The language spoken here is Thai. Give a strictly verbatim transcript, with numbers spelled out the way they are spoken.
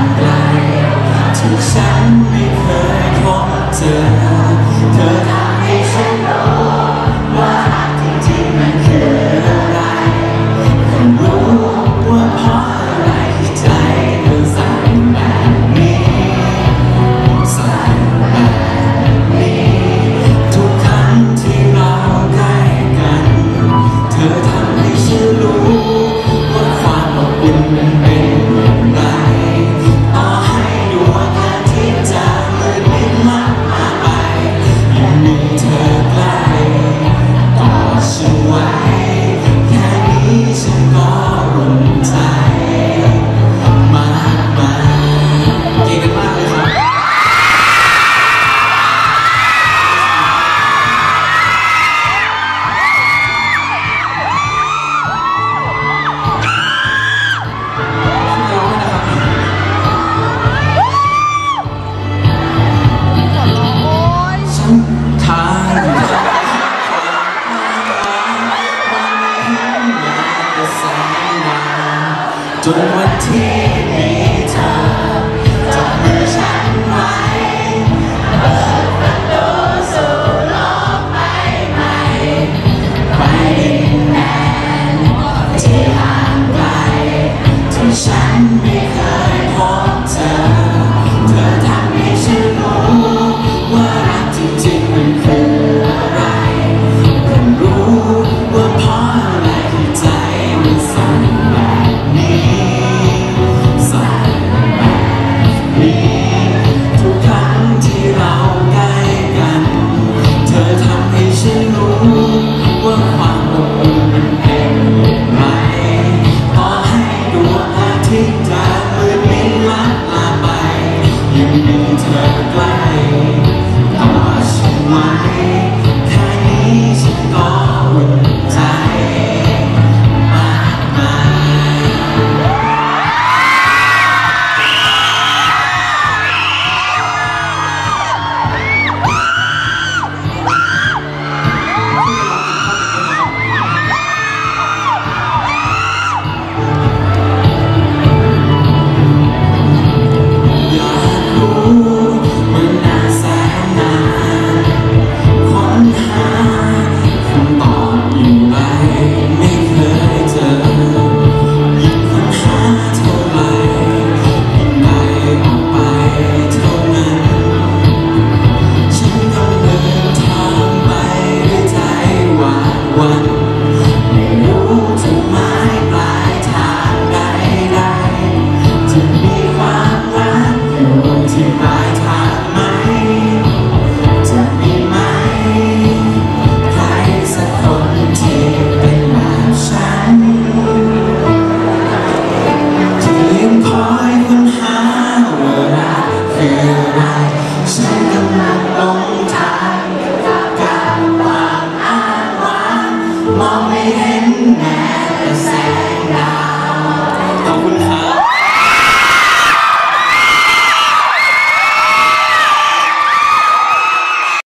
างไกลที่ฉันไม่เคยพบเจอเธอทำให้ฉันรู้ว่ารักจริงๆมันคืออะไรเพิ่งรู้ว่าเพราะอะไรที่ใจเธอสั่นแบบนี้สั่นแบบนี้ทุกครั้งที่เราใกล้กันเธอทำให้ฉันรู้ว่าความอบอุ่นมันเป็นอย่างไรต่อให้ดวงอาทิตย์จะมืดมิดลับมาไปยังมีเธอใกล้กอดฉันไว้แค่นี้ฉันก็อุ่นใจมากมายเก่งกันมากเลยครับทางจนวันที่มีเธอจับมือฉันไว้เปิดประตูสู่โลกใบใหม่ไปดินแดนที่ห่างไกลที่ฉันไม่เคยพบเจอเธอทำให้ฉันรู้ว่ารักจริงๆมันคืออะไรเพิ่งรู้ว่าเพราะอะไรที่ใจมันสั่นแบบนี้สั่นแบบนี้ทุกครั้งที่เราใกล้กันเธอทำให้ฉันรู้ว่าความอบอุ่นมันเป็นอย่างไรต่อให้ดวงอาทิตย์จะมืดมิดลับลาไปยังมีเธอใกล้ต่อฉันไว้แค่นี้ฉันก็อุ่นใจมากมายอยากรู้ว่านานแสนนานค้นหาคำตอบอยู่ไรไม่เคยเจอยิ่งค้นหาเท่าไรยิ่งไกลออกไปเท่านั้นฉันต้องเดินทางไปด้วยใจหวาดหวั่นไม่รู้จุดหมายปลายทางใดๆจะมีความรักอยู่ที่ปลายทางไหมจะมีไหมใครสักคนที่เป็นแบบฉันที่ยังคอยค้นหาว่ารักคืออะไรฉันกำลังหลงทางกับการวางอ้างว้างมองไม่เห็นแม้แต่แสงดาวขอบคุณครับ